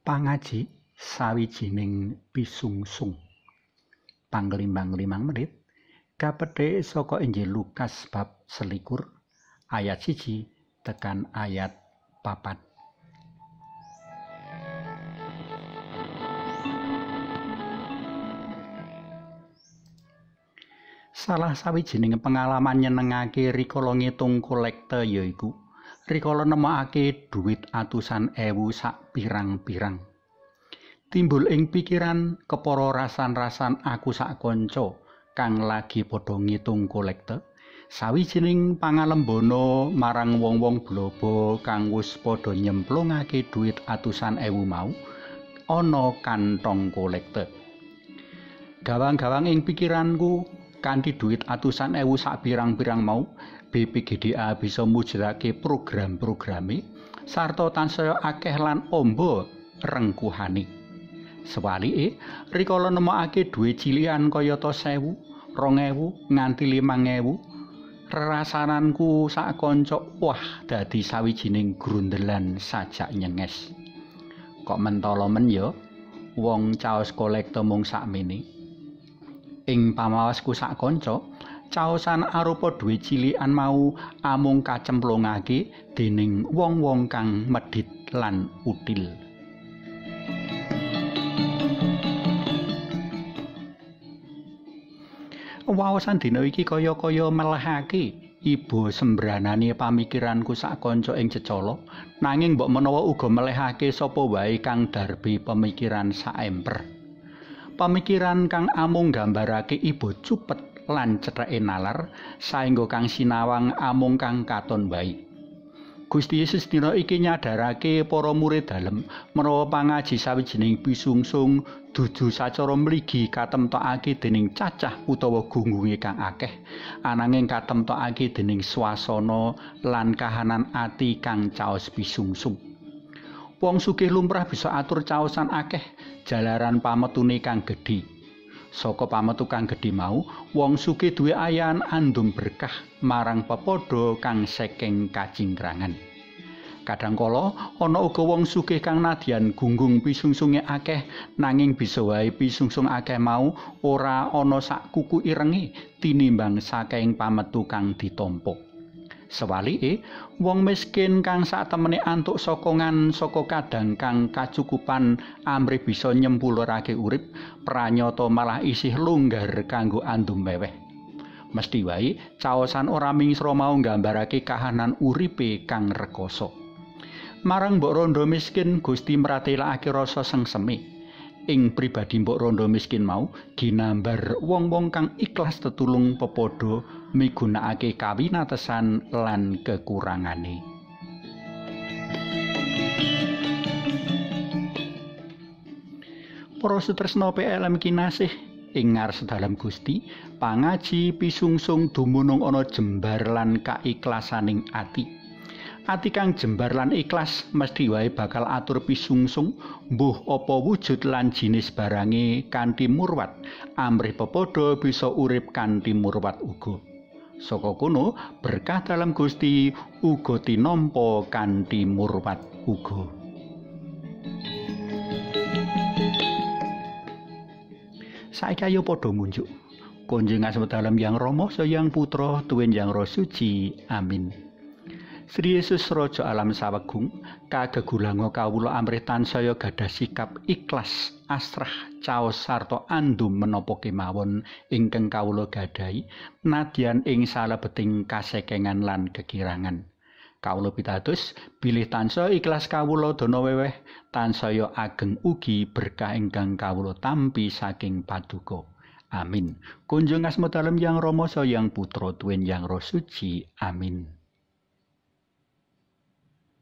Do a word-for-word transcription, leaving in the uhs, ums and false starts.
Pangaji sawijining pisungsung. Panglimbang limang menit kapethik saka Injil Lukas bab selikur ayat siji tekan ayat papat. Salah sawijining pengalaman nyenengake rikala ngitung kolekte yaiku rikala nemokake dhuwit atusan ewu sak pirang-pirang. Timbul ing pikiran kepara rasan-rasan aku sak kanca kang lagi padha ngitung kolekte. Sawijining pangalembana marang wong-wong blobo kang wis padha nyemplungake dhuwit atusan ewu mau ana kantong kolekte. Gawang-gawang ing pikiranku kanthi dhuwit atusan ewu sak pirang-pirang mau, B P G D A bisa mujudake program-programe sarta tansaya akeh lan amba rengkuhane. Sewalike, rikala nemokake dhuwit cilikan kayata sewu, rong ewu nganti limang ewu, rerasananku sak kanca wah dadi sawijining grundelan sajak nyenges. Kok mentala men ya, wong caos kolekte mung sakmene. Ing pamawasku sak kanca, caosan arupa dhuwit cilikan mau amung kacemplungake dening wong-wong kang medhit lan util. Waosan dina iki kaya-kaya melehake iba sembranane pamikiranku sak kanca ing cecala, nanging mbok menawa uga melehake sapa wae kang darbe pemikiran saemper. Pamikiran kang amung gambarake iba cupet lan cetheke nalar saengga kang sinawang amung kang katon wae. Gusti Yesus dina iki nyadarake para murid dalem menawa pangaji sawijining pisungsung dudu sacara mligi katemtokake dening cacah utawa gunggunge kang akeh, ananging katemtokake dening swasana lan kahanan ati kang caos pisungsung. Wong sugih lumrah bisa atur caosan akeh jalaran pametune kang gedhe. Saka pametu kang gedhe mau, wong sugih duwe ayan andum berkah marang pepadha kang saking kacingkrangan. Kadangkala ana uga wong sugih kang nadyan gunggung pisungsunge akeh, nanging bisa wae pisungsung akeh mau ora ana sak kuku irenge tinimbang saking pametu kang ditampa. Sewalike, wong miskin kang satemene antuk sokongan saka kadang kang kacukupan amrih bisa nyempulurake urip, pranyata malah isih longgar kanggo andum meweh. Mesthi wae caosan ora mingsra mau nggambarake kahanan uripe kang rekoso. Marang mbok rondo miskin Gusti mratelakake rasa sengseme. Ing pribadi mbok rondo miskin mau ginambar wong-wong kang ikhlas tetulung pepadha migunakake kawinatesan lan kekurangane. Para sutresna P L M kinasih ing ngares dalem Gusti, pangaji pisungsung dumunung ana jembar lan kaikhlasaning ati. Ati kang jembar lan ikhlas mesti wae bakal atur pisungsung mbuh apa wujud lan jinis barange kanthi murwat, amrih pepadha bisa urip kanthi murwat uga. Saka kono berkah dalam Gusti uga tinampa kanthi murwat uga. Saiki ayo padha munjuk. Konjeng asma dalem Yang Rama Sayang Putra tuwin Yang Roh Suci. Amin. Sri Yesus Raja Alam Sawegung, kagegulanga kawula amrih tansaya gadah sikap ikhlas, asrah, caos sarta andum menapa kemawon ingkang kawula gadahi, nadyan ing salebeting kasekengan lan kekirangan. Kawula pitados bilih tansaya ikhlas kawula dana weweh, tansaya ageng ugi berkah ingkang kawula tampi saking paduka. Amin. Kunjung asma dalem Yang Rama Sayang Putra tuwin Yang Roh Suci. Amin.